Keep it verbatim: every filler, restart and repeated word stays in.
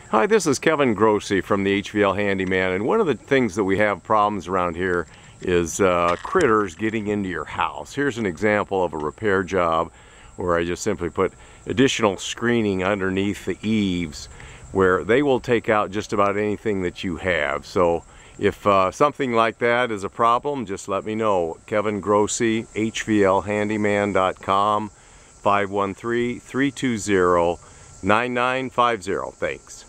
Hi, this is Kevin Grossi from the H V L Handyman, and one of the things that we have problems around here is uh, critters getting into your house. Here's an example of a repair job where I just simply put additional screening underneath the eaves where they will take out just about anything that you have. So if uh, something like that is a problem, just let me know. Kevin Grossi, H V L handyman dot com, five one three, three two zero, nine nine five zero. Thanks.